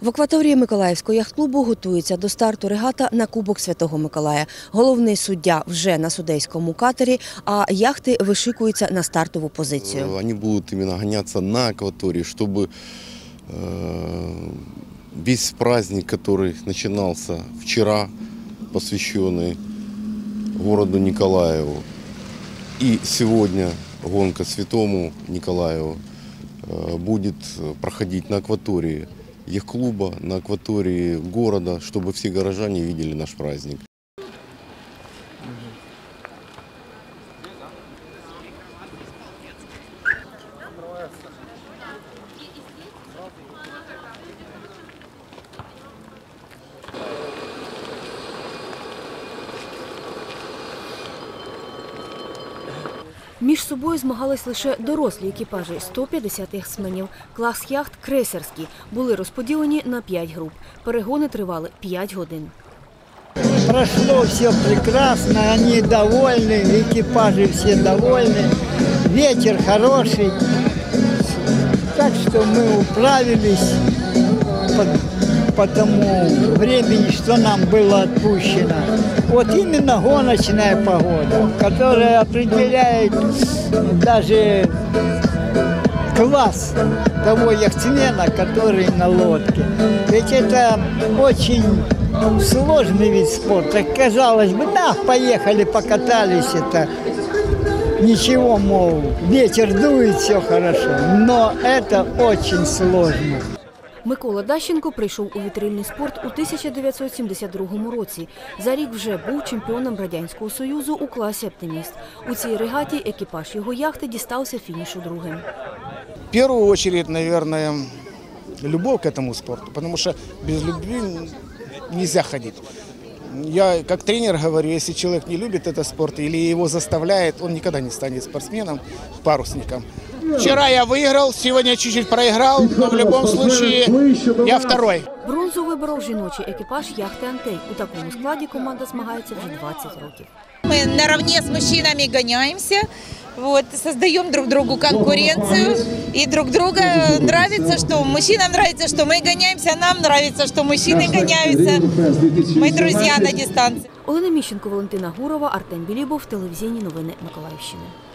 В акваторії Миколаївського яхт-клубу готується до старту регата на Кубок Святого Миколая. Головний суддя вже на судейському катері, а яхти вишикуються на стартову позицію. Вони будуть іменно ганятися на акваторії, щоб весь праздник, который начинался вчера, посвященный городу Николаеву, и сегодня гонка Святому Николаеву будет проходить на акватории яхт-клуба, на акватории города, чтобы все горожане видели наш праздник. Між собою змагались лише дорослі екіпажі – 150 яхтсменів. Клас яхт крейсерські були розподілені на 5 груп. Перегони тривали 5 годин. Прошло все прекрасно, они довольны, экипажи все довольны, ветер хороший, так что мы управились по тому времени, что нам было отпущено. Вот именно гоночная погода, которая определяет даже класс того яхтсмена, который на лодке. Ведь это очень сложный вид спорта. Казалось бы, да, поехали, покатались, это ничего, мол, ветер дует, все хорошо. Но это очень сложно. Микола Дащенко прийшов у вітрильний спорт у 1972 році. За рік вже був чемпіоном Радянського Союзу у класі «Оптиміст». У цій регаті екіпаж його яхти дістався фінішу другим. В первую очередь, наверное, любовь к этому спорту, потому что без любви нельзя ходить. Я как тренер говорю, если человек не любит этот спорт или его заставляет, он никогда не станет спортсменом, парусником. Вчера я выиграл, сегодня чуть-чуть проиграл, но в любом случае я второй. Бронзу виборов жіночий екіпаж яхти «Антей». У такому складі команда змагається вже 20 років. Мы наравне с мужчинами гоняемся, создаем друг другу конкуренцию. И друг друга нравится, что мужчинам нравится, что мы гоняемся, нам нравится, что мужчины гоняются. Мы друзья на дистанции. Олена Міщенко, Валентина Гурова, Артем Білібов, телевізійні новини Миколаївщини.